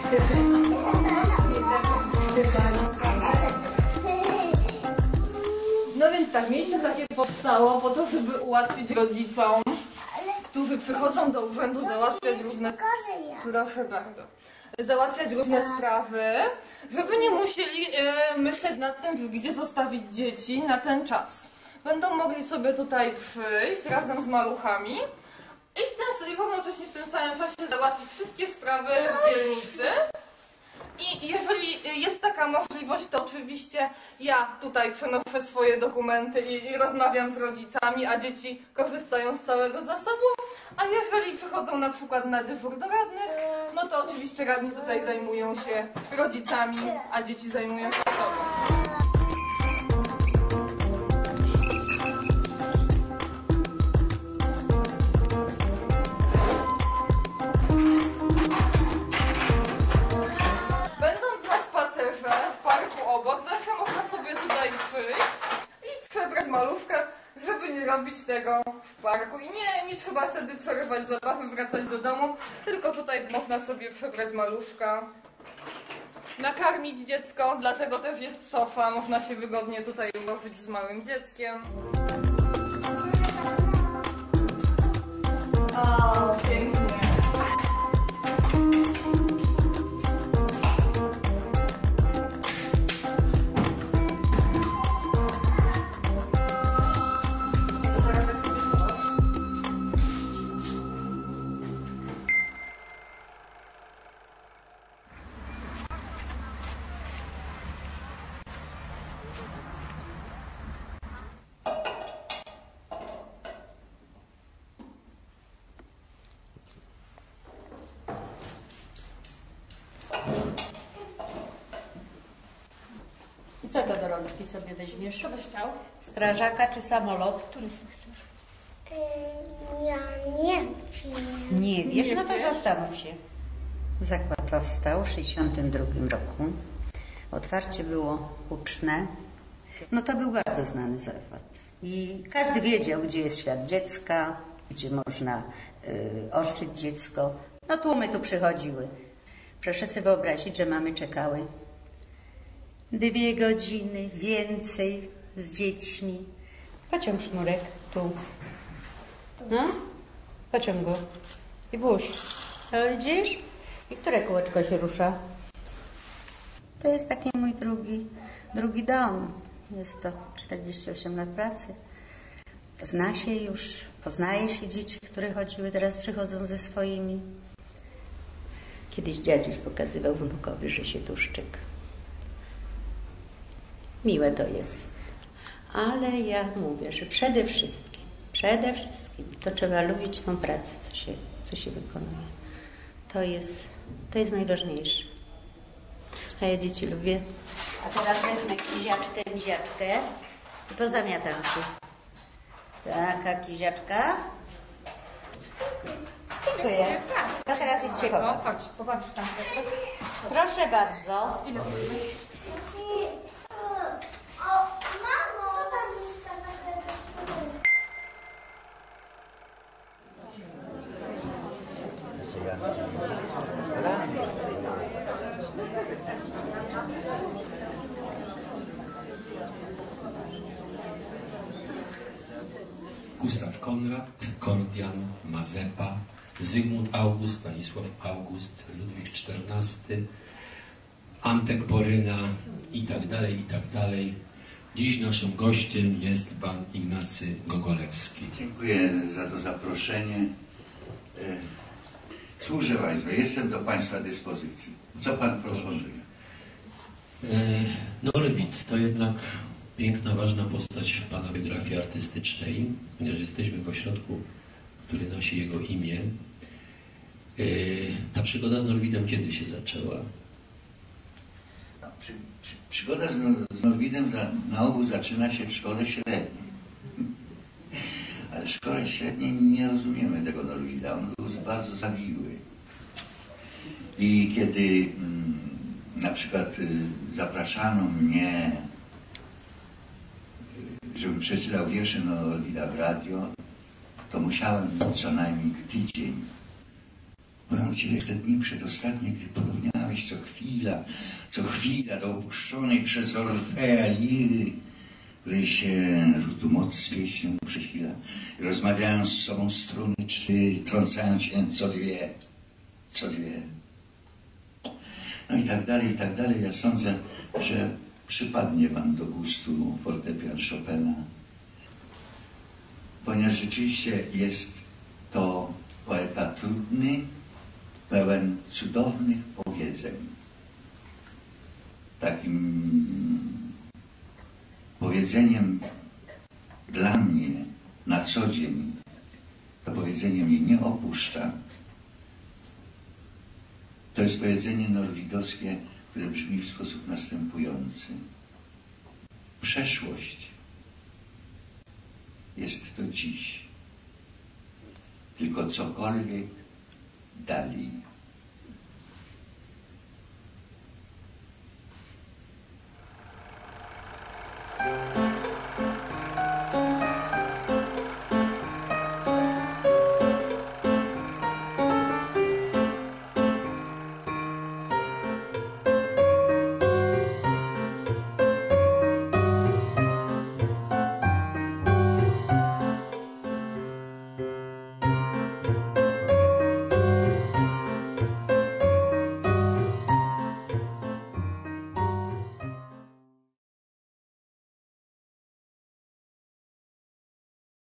No więc tak, miejsce takie powstało po to, żeby ułatwić rodzicom, którzy przychodzą do urzędu załatwiać różne... Proszę bardzo. Załatwiać różne sprawy, żeby nie musieli myśleć nad tym, gdzie zostawić dzieci na ten czas. Będą mogli sobie tutaj przyjść razem z maluchami i równocześnie w tym samym czasie załatwić wszystkie sprawy w dzielnicy. I jeżeli jest taka możliwość, to oczywiście ja tutaj przenoszę swoje dokumenty i rozmawiam z rodzicami, a dzieci korzystają z całego zasobu. A jeżeli przychodzą na przykład na dyżur do radnych, no to oczywiście radni tutaj zajmują się rodzicami, a dzieci zajmują się sobą. W parku obok zawsze można sobie tutaj przyjść i przebrać maluszkę, żeby nie robić tego w parku. I nie trzeba wtedy przerywać zabawy, wracać do domu, tylko tutaj można sobie przebrać maluszka, nakarmić dziecko, dlatego też jest sofa, można się wygodnie tutaj ułożyć z małym dzieckiem. O, pięknie. I co to do rączki sobie weźmiesz? Co byś chciał? Strażaka czy samolot? Który z tych chcesz? Ja nie wiem. Nie wiesz? No to zastanów się. Zakład powstał w 1962 roku. Otwarcie było huczne. No to był bardzo znany zakład. I każdy wiedział, gdzie jest świat dziecka, gdzie można oszczędzić dziecko. No tłumy tu przychodziły. Proszę sobie wyobrazić, że mamy czekały 2 godziny więcej z dziećmi. Pociąg sznurek tu. No, pociąg go. I włóż. To widzisz? I które kółeczko się rusza? To jest taki mój drugi dom. Jest to 48 lat pracy. Zna się już, poznaje się dzieci, które chodziły, teraz przychodzą ze swoimi. Kiedyś dziadziuś pokazywał wnukowi, że się tu szczyk. Miłe to jest. Ale ja mówię, że przede wszystkim to trzeba lubić tą pracę, co się wykonuje. To jest najważniejsze. A ja dzieci lubię. A teraz wezmę kiziaczkę i pozamiatam się. Taka kiziaczka. Dziękuję. To teraz idź się pobaw. Chodź, pobawisz tam. Proszę bardzo. Ile to Mamo, tam jest taka Gustaw Konrad, Kordian, Mazepa, Zygmunt August, Stanisław August, Ludwik XIV, Antek Boryna i tak dalej. Dziś naszym gościem jest pan Ignacy Gogolewski. Dziękuję za to zaproszenie. Służę Państwu, jestem do Państwa dyspozycji. Co Pan proponuje? Norwid to jednak piękna, ważna postać w Pana biografii artystycznej, ponieważ jesteśmy w ośrodku, który nosi jego imię. Ta przygoda z Norwidem kiedy się zaczęła? No, przygoda z Norwidem na ogół zaczyna się w szkole średniej. Ale w szkole średniej nie rozumiemy tego Norwida. On był bardzo zawiły. I kiedy na przykład zapraszano mnie, żebym przeczytał wiersze Norwida w radio, to musiałem co najmniej tydzień. Powiem Ci, te dni przedostatnie, gdy porównałeś zaś co chwila do opuszczonej przez Orfea liry, której się rzutu moc z pieśnią przesila i rozmawiają z sobą struny 4, trącają się co dwie. No i tak dalej. Ja sądzę, że przypadnie wam do gustu fortepian Chopina, ponieważ rzeczywiście jest to poeta trudny, pełen cudownych powiedzeń. Takim powiedzeniem dla mnie na co dzień, to powiedzenie mnie nie opuszcza. To jest powiedzenie norwidowskie, które brzmi w sposób następujący. Przeszłość jest to dziś, tylko cokolwiek dali.